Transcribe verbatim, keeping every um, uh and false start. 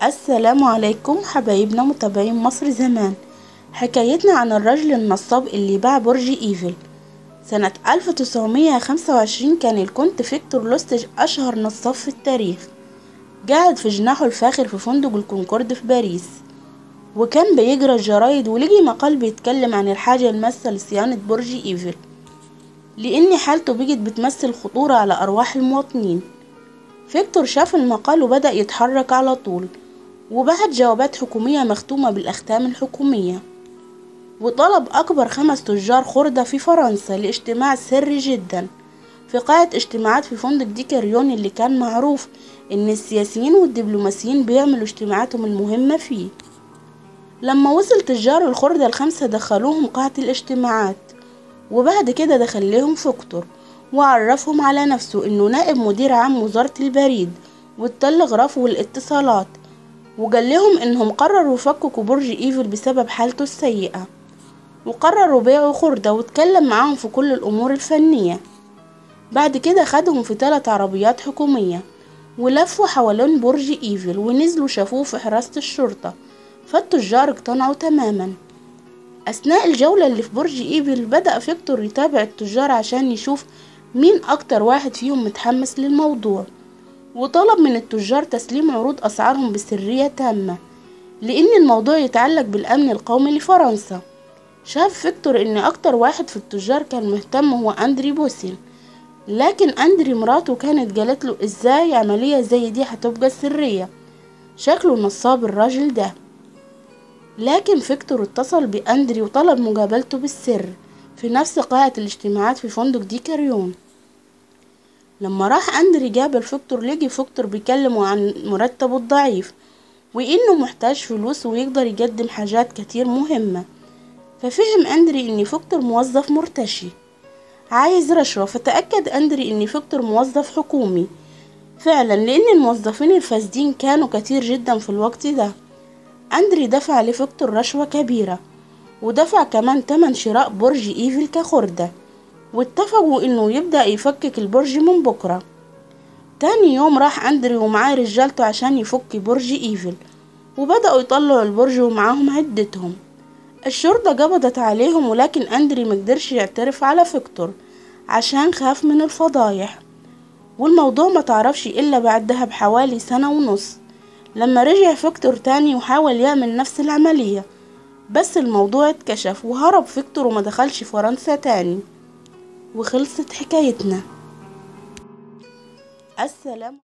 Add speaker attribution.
Speaker 1: السلام عليكم حبايبنا متابعين مصر زمان. حكايتنا عن الرجل النصاب اللي باع برج ايفل. سنة ألف وتسعمية وخمسة وعشرين كان الكونت فيكتور لوستيج أشهر نصاب في التاريخ، قاعد في جناحه الفاخر في فندق الكونكورد في باريس، وكان بيجرى الجرايد ولقي مقال بيتكلم عن الحاجة الماسة لصيانة برج ايفل، لأن حالته بقت بتمثل خطورة على أرواح المواطنين. فيكتور شاف المقال وبدأ يتحرك على طول، وبعت جوابات حكومية مختومة بالأختام الحكومية، وطلب أكبر خمس تجار خردة في فرنسا لاجتماع سري جدا في قاعة اجتماعات في فندق ديكاريون، اللي كان معروف إن السياسيين والدبلوماسيين بيعملوا اجتماعاتهم المهمة فيه. لما وصل تجار الخردة الخمسة دخلوهم قاعة الاجتماعات، وبعد كده دخل لهم فيكتور وعرفهم على نفسه إنه نائب مدير عام وزارة البريد والتلغراف والاتصالات، وقال لهم انهم قرروا يفككوا برج ايفل بسبب حالته السيئة، وقرروا بيعوا خردة، واتكلم معاهم في كل الامور الفنية. بعد كده خدهم في ثلاث عربيات حكومية ولفوا حوالين برج ايفل، ونزلوا شافوه في حراسة الشرطة، فالتجار اقتنعوا تماما. اثناء الجولة اللي في برج ايفل بدأ فيكتور يتابع التجار عشان يشوف مين اكتر واحد فيهم متحمس للموضوع، وطلب من التجار تسليم عروض أسعارهم بسرية تامة، لأن الموضوع يتعلق بالأمن القومي لفرنسا. شاف فيكتور إن أكتر واحد في التجار كان مهتم هو أندري بوسين، لكن أندري مراته كانت قالت له إزاي عملية زي دي هتبقى سرية، شكله نصاب الراجل ده. لكن فيكتور اتصل بأندري وطلب مقابلته بالسر في نفس قاعة الاجتماعات في فندق ديكاريون. لما راح أندري قابل فيكتور، لقي فيكتور بيكلمه عن مرتبه الضعيف وإنه محتاج فلوس ويقدر يقدم حاجات كتير مهمة. ففهم أندري إن فيكتور موظف مرتشي عايز رشوة، فتأكد أندري إن فيكتور موظف حكومي فعلا، لأن الموظفين الفاسدين كانوا كتير جدا في الوقت ده. أندري دفع لفيكتور رشوة كبيرة، ودفع كمان تمن شراء برج إيفل كخردة، واتفقوا انه يبدأ يفكك البرج من بكرة. تاني يوم راح أندري ومعاه رجالته عشان يفك برج ايفل، وبدأوا يطلعوا البرج ومعاهم عدتهم. الشرطة قبضت عليهم، ولكن أندري مقدرش يعترف على فيكتور عشان خاف من الفضايح، والموضوع ما تعرفش إلا بعدها بحوالي سنة ونص لما رجع فيكتور تاني وحاول يعمل نفس العملية، بس الموضوع اتكشف وهرب فيكتور وما دخلش فرنسا تاني. وخلصت حكايتنا. السلام.